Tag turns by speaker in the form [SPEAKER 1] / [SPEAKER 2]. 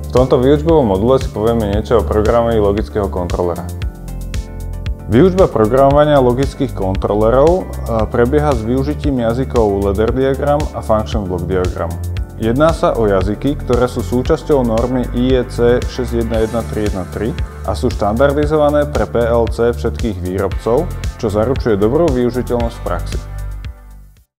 [SPEAKER 1] V tomto výučbovom module si povieme niečo o programovaní logického kontrolera. Výučba programovania logických kontrolerov prebieha s využitím jazykov Ladder Diagram a Function Block Diagram. Jedná sa o jazyky, ktoré sú súčasťou normy IEC 61113 a sú štandardizované pre PLC všetkých výrobcov, čo zaručuje dobrú využiteľnosť v praxi.